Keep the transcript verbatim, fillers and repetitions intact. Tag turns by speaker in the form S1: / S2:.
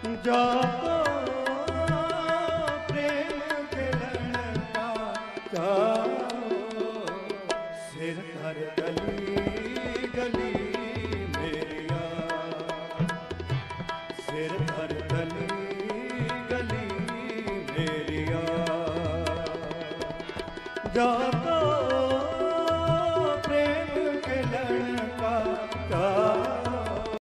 S1: जाको प्रेम गिलन का जाओ सिर धर गली गली मेरिया सिर धर गली गली मेरिया जाको